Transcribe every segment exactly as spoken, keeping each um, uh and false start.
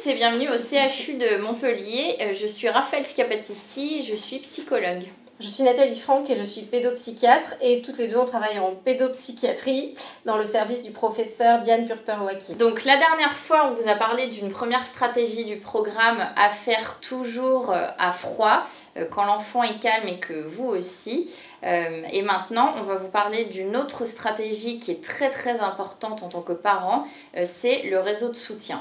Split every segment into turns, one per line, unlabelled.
et bienvenue au C H U de Montpellier. Je suis Raphaël Scapatissi, je suis psychologue.
Je suis Nathalie Franck et je suis pédopsychiatre et toutes les deux on travaille en pédopsychiatrie dans le service du professeur Diane Purper-Wakim.
Donc la dernière fois on vous a parlé d'une première stratégie du programme à faire toujours à froid quand l'enfant est calme et que vous aussi. Et maintenant on va vous parler d'une autre stratégie qui est très très importante en tant que parent, c'est le réseau de soutien.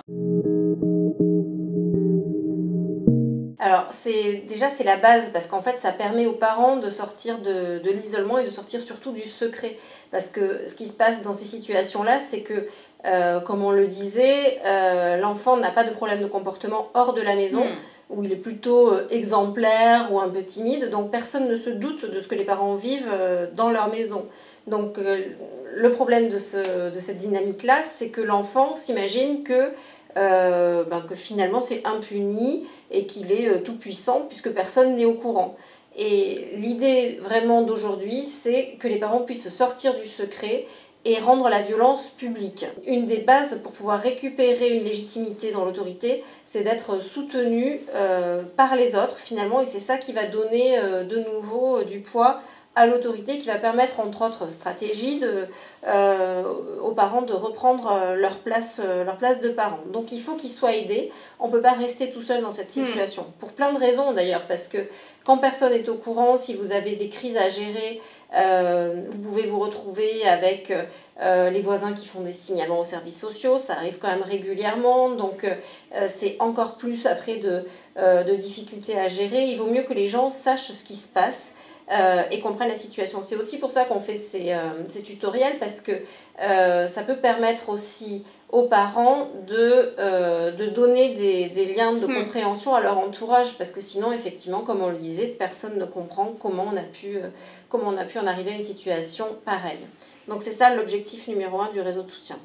Alors c'est déjà c'est la base parce qu'en fait ça permet aux parents de sortir de, de l'isolement et de sortir surtout du secret. Parce que ce qui se passe dans ces situations-là, c'est que, euh, comme on le disait, euh, l'enfant n'a pas de problème de comportement hors de la maison, mmh. où il est plutôt euh, exemplaire ou un peu timide, donc personne ne se doute de ce que les parents vivent euh, dans leur maison. Donc euh, le problème de, ce, de cette dynamique-là, c'est que l'enfant s'imagine que Euh, ben que finalement c'est impuni et qu'il est euh, tout puissant puisque personne n'est au courant. Et l'idée vraiment d'aujourd'hui, c'est que les parents puissent sortir du secret et rendre la violence publique. Une des bases pour pouvoir récupérer une légitimité dans l'autorité, c'est d'être soutenu euh, par les autres finalement, et c'est ça qui va donner euh, de nouveau euh, du poids à l'autorité, qui va permettre entre autres stratégies de, euh, aux parents de reprendre leur place, leur place de parents. Donc il faut qu'ils soient aidés, on ne peut pas rester tout seul dans cette situation, mmh. pour plein de raisons d'ailleurs, parce que quand personne n'est au courant, si vous avez des crises à gérer, euh, vous pouvez vous retrouver avec euh, les voisins qui font des signalements aux services sociaux, ça arrive quand même régulièrement, donc euh, c'est encore plus après de, euh, de difficultés à gérer. Il vaut mieux que les gens sachent ce qui se passe, Euh, et comprennent la situation. C'est aussi pour ça qu'on fait ces, euh, ces tutoriels, parce que euh, ça peut permettre aussi aux parents de, euh, de donner des, des liens de mmh. compréhension à leur entourage, parce que sinon, effectivement, comme on le disait, personne ne comprend comment on a pu, euh, comment on a pu en arriver à une situation pareille. Donc c'est ça l'objectif numéro un du réseau de soutien.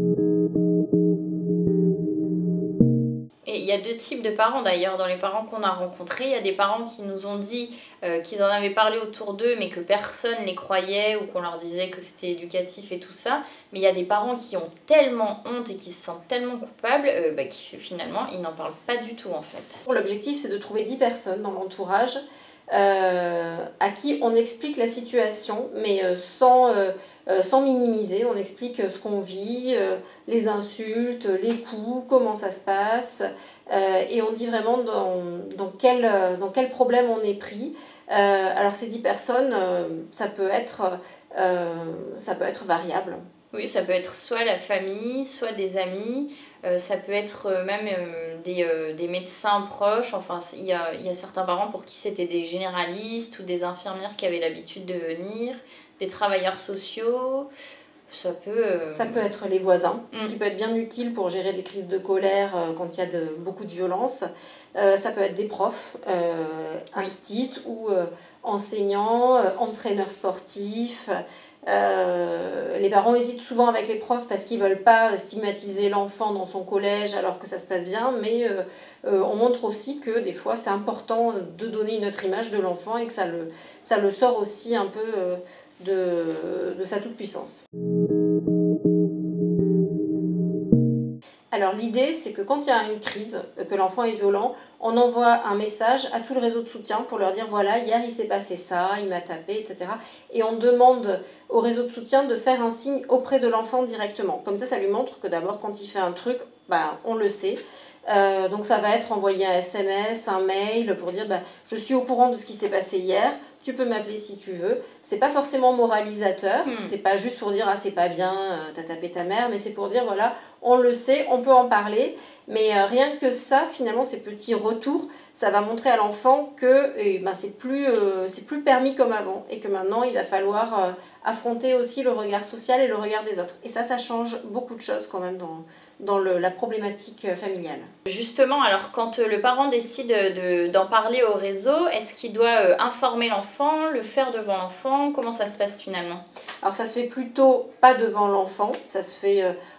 Et il y a deux types de parents d'ailleurs, dans les parents qu'on a rencontrés. Il y a des parents qui nous ont dit euh, qu'ils en avaient parlé autour d'eux, mais que personne les croyait ou qu'on leur disait que c'était éducatif et tout ça. Mais il y a des parents qui ont tellement honte et qui se sentent tellement coupables euh, bah, qui finalement ils n'en parlent pas du tout en fait.
L'objectif, c'est de trouver dix personnes dans l'entourage euh, à qui on explique la situation, mais euh, sans, euh, euh, sans minimiser. On explique ce qu'on vit, euh, les insultes, les coups, comment ça se passe, euh, et on dit vraiment dans, dans, quel, dans quel problème on est pris. Euh, alors ces dix personnes, euh, ça peut être, euh, ça peut être variable.
Oui, ça peut être soit la famille, soit des amis, euh, ça peut être même euh, des, euh, des médecins proches. Enfin, il y a, y a certains parents pour qui c'était des généralistes ou des infirmières qui avaient l'habitude de venir, des travailleurs sociaux. Ça peut, euh...
ça peut être les voisins, mmh. ce qui peut être bien utile pour gérer des crises de colère euh, quand il y a de, beaucoup de violence. Euh, ça peut être des profs, euh, instituts ou euh, enseignants, euh, entraîneurs sportifs. Euh, les parents hésitent souvent avec les profs parce qu'ils ne veulent pas stigmatiser l'enfant dans son collège alors que ça se passe bien, mais euh, euh, on montre aussi que des fois c'est important de donner une autre image de l'enfant et que ça le, ça le sort aussi un peu euh, de, de sa toute-puissance. Alors l'idée, c'est que quand il y a une crise, que l'enfant est violent, on envoie un message à tout le réseau de soutien pour leur dire voilà, hier il s'est passé ça, il m'a tapé, et cetera. Et on demande au réseau de soutien de faire un signe auprès de l'enfant directement. Comme ça, ça lui montre que d'abord, quand il fait un truc, bah, on le sait. Euh, donc ça va être envoyer un S M S, un mail pour dire bah, je suis au courant de ce qui s'est passé hier, tu peux m'appeler si tu veux. C'est pas forcément moralisateur, mmh. c'est pas juste pour dire ah c'est pas bien, euh, t'as tapé ta mère, mais c'est pour dire voilà, on le sait, on peut en parler, mais euh, rien que ça, finalement, ces petits retours, ça va montrer à l'enfant que eh ben, c'est plus, euh, c'est plus permis comme avant et que maintenant il va falloir euh, affronter aussi le regard social et le regard des autres. Et ça, ça change beaucoup de choses quand même dans, dans le, la problématique familiale.
Justement, alors quand le parent décide de, d'en parler au réseau, est-ce qu'il doit euh, informer l'enfant, le faire devant l'enfant? Comment ça se passe finalement?
Alors ça se fait plutôt pas devant l'enfant, ça se fait euh,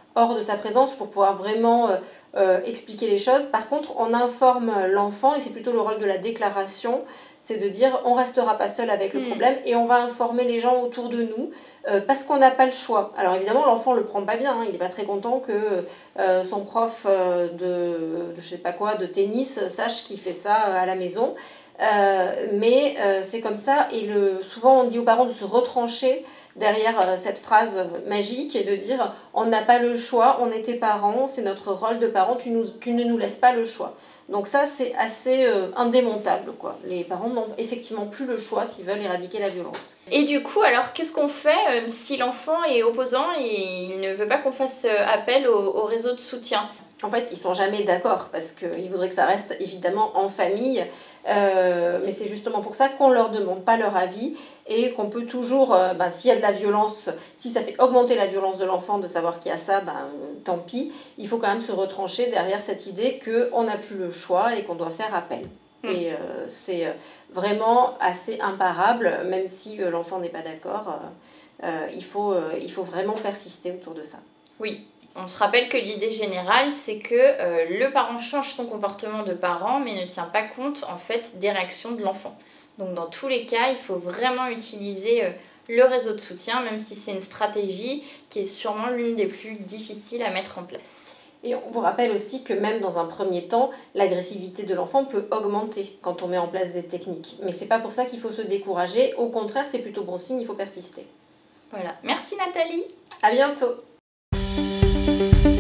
hors de sa présence pour pouvoir vraiment euh, euh, expliquer les choses. Par contre, on informe l'enfant, et c'est plutôt le rôle de la déclaration, c'est de dire on restera pas seul avec le problème et on va informer les gens autour de nous euh, parce qu'on n'a pas le choix. Alors évidemment l'enfant le prend pas bien, hein, il n'est pas très content que euh, son prof euh, de, de je sais pas quoi de tennis sache qu'il fait ça à la maison, euh, mais euh, c'est comme ça et le, souvent on dit aux parents de se retrancher derrière euh, cette phrase magique et de dire on n'a pas le choix, on est tes parents, c'est notre rôle de parents, tu, nous, tu ne nous laisses pas le choix. Donc ça, c'est assez euh, indémontable, quoi. Les parents n'ont effectivement plus le choix s'ils veulent éradiquer la violence.
Et du coup, alors, qu'est-ce qu'on fait euh, si l'enfant est opposant et il ne veut pas qu'on fasse euh, appel au, au réseau de soutien?
En fait, ils sont jamais d'accord parce qu'ils voudraient que ça reste évidemment en famille. Euh, mais c'est justement pour ça qu'on ne leur demande pas leur avis et qu'on peut toujours, euh, ben, s'il y a de la violence, si ça fait augmenter la violence de l'enfant de savoir qu'il y a ça, ben, tant pis. Il faut quand même se retrancher derrière cette idée qu'on n'a plus le choix et qu'on doit faire appel. Mmh. Et euh, c'est vraiment assez imparable, même si euh, l'enfant n'est pas d'accord. Euh, euh, il faut, euh, il faut vraiment persister autour de ça.
Oui. On se rappelle que l'idée générale, c'est que euh, le parent change son comportement de parent, mais ne tient pas compte en fait des réactions de l'enfant. Donc dans tous les cas, il faut vraiment utiliser euh, le réseau de soutien, même si c'est une stratégie qui est sûrement l'une des plus difficiles à mettre en place.
Et on vous rappelle aussi que même dans un premier temps, l'agressivité de l'enfant peut augmenter quand on met en place des techniques. Mais c'est pas pour ça qu'il faut se décourager. Au contraire, c'est plutôt bon signe, il faut persister.
Voilà. Merci Nathalie.
À bientôt.
Thank you.